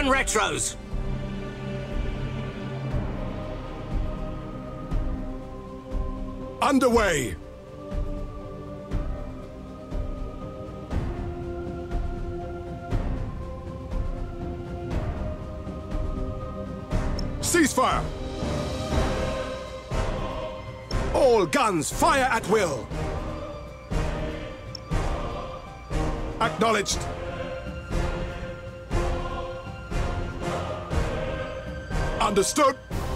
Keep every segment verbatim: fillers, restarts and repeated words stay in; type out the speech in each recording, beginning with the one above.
retros! Underway! Ceasefire! All guns, fire at will! Acknowledged! Understood!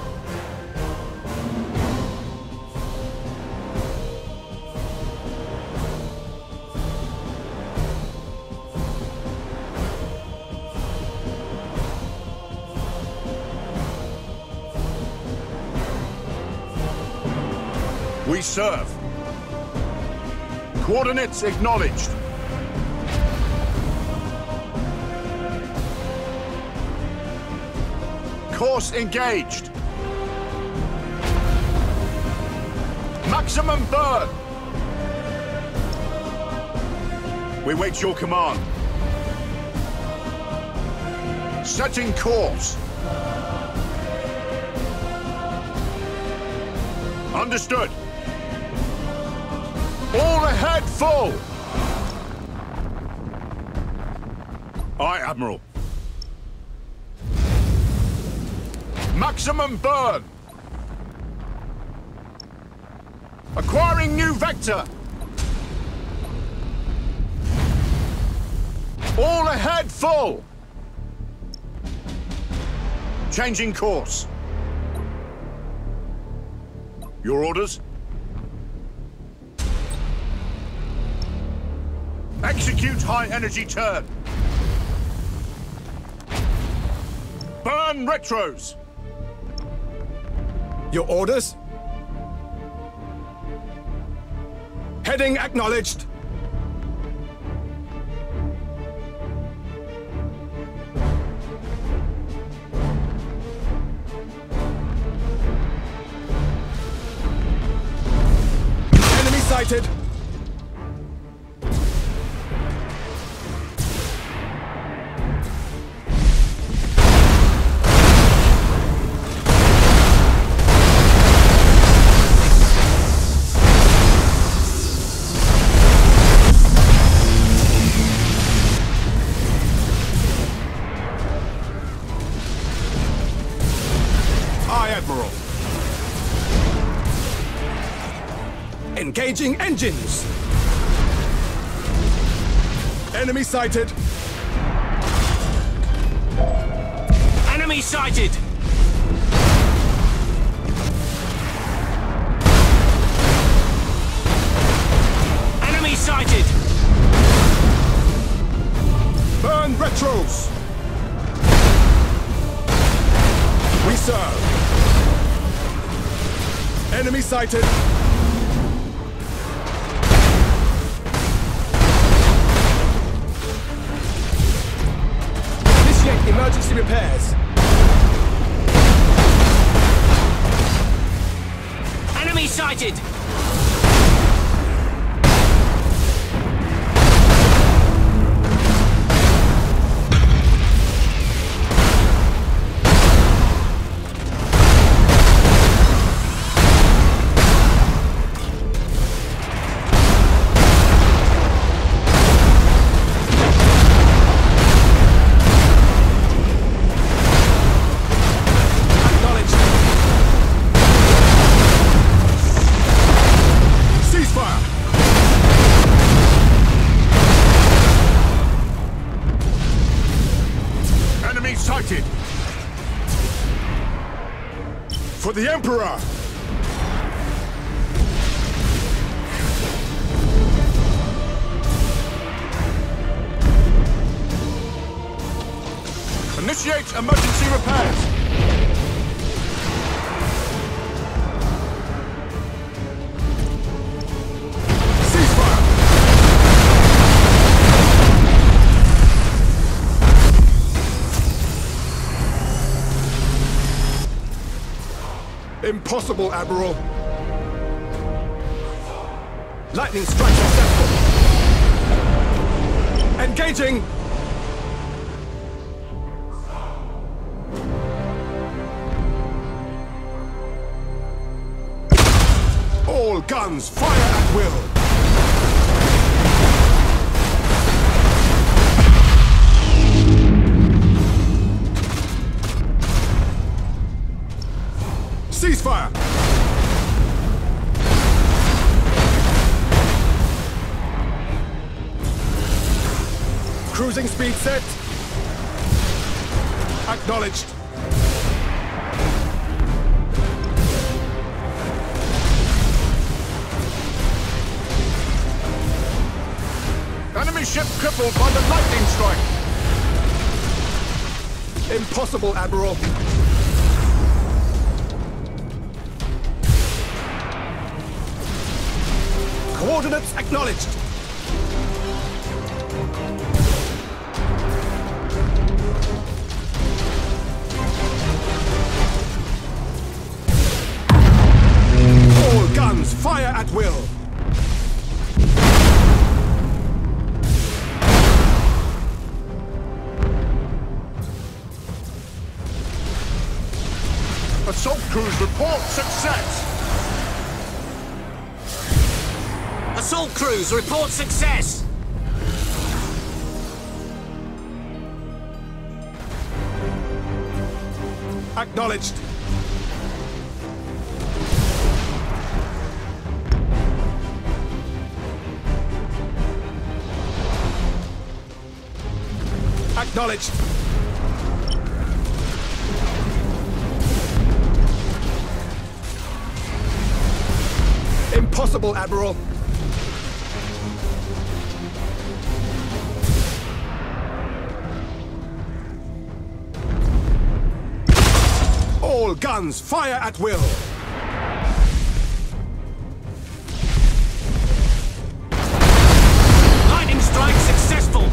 We serve. Coordinates acknowledged. Course engaged. Maximum burn. We wait your command. Setting course. Understood. All ahead, full! Aye, Admiral. Maximum burn! Acquiring new vector! All ahead, full! Changing course. Your orders? Execute high-energy turn. Burn retros. Your orders? Heading acknowledged. Enemy sighted. Admiral. Engaging engines. Enemy sighted. Enemy sighted! Enemy sighted! Burn retros. We serve. Enemy sighted. Initiate emergency repairs. Enemy sighted! Sighted! For the Emperor! Initiate emergency repairs! Impossible, Admiral. Lightning strike successful. Engaging. All guns, fire at will! Ceasefire! Cruising speed set. Acknowledged. Enemy ship crippled by the lightning strike. Impossible, Admiral. Coordinates acknowledged. All guns, fire at will. Assault crews report success. Assault crews report success! Acknowledged. Acknowledged. Impossible, Admiral. All guns, fire at will! Lightning strike successful!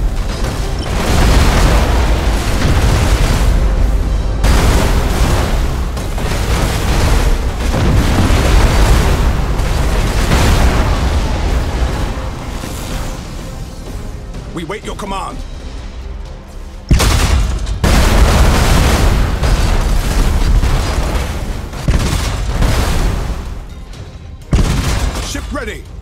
We wait your command. Ship ready.